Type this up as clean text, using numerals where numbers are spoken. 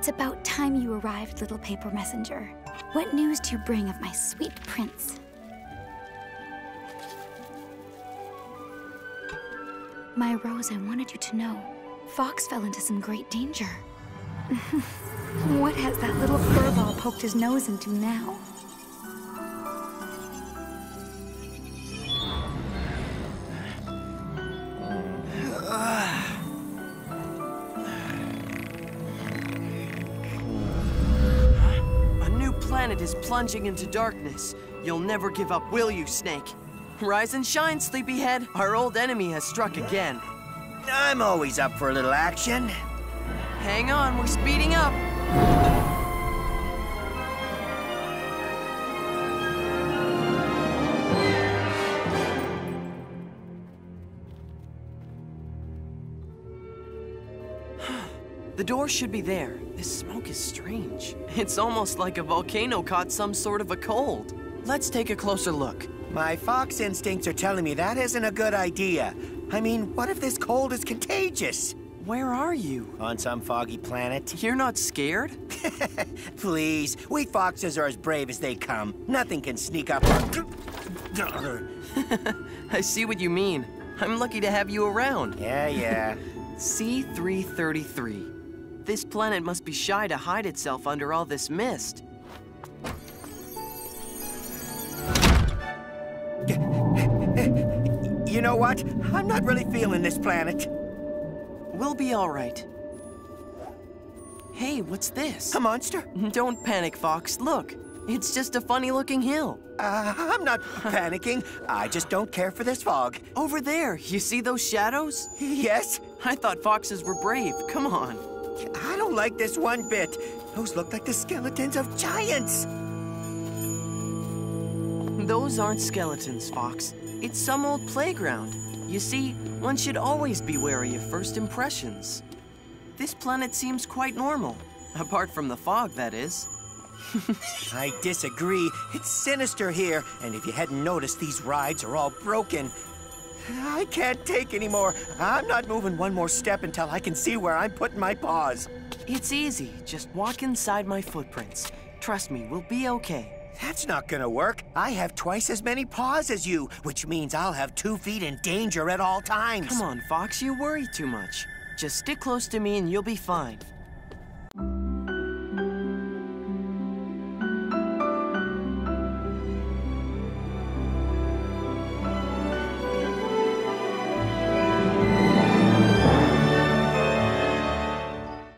It's about time you arrived, little paper messenger. What news do you bring of my sweet prince? My Rose, I wanted you to know. Fox fell into some great danger. What has that little furball poked his nose into now? A new planet is plunging into darkness. You'll never give up, will you, Snake? Rise and shine, sleepyhead. Our old enemy has struck again. I'm always up for a little action. Hang on, we're speeding up. The door should be there. This smoke is strange. It's almost like a volcano caught some sort of a cold. Let's take a closer look. My fox instincts are telling me that isn't a good idea. I mean, what if this cold is contagious? Where are you? On some foggy planet. You're not scared? Please, we foxes are as brave as they come. Nothing can sneak up. I see what you mean. I'm lucky to have you around. Yeah. C333. This planet must be shy to hide itself under all this mist. You know what? I'm not really feeling this planet. We'll be all right. Hey, what's this? A monster? Don't panic, Fox. Look, it's just a funny-looking hill. I'm not panicking. I just don't care for this fog. Over there, you see those shadows? Yes? I thought foxes were brave. Come on. I don't like this one bit. Those look like the skeletons of giants. Those aren't skeletons, Fox. It's some old playground. You see, one should always be wary of first impressions. This planet seems quite normal. Apart from the fog, that is. I disagree. It's sinister here, and if you hadn't noticed, these rides are all broken. I can't take anymore. I'm not moving one more step until I can see where I'm putting my paws. It's easy. Just walk inside my footprints. Trust me, we'll be okay. That's not gonna work. I have twice as many paws as you, which means I'll have 2 feet in danger at all times. Come on, Fox, you worry too much. Just stick close to me and you'll be fine.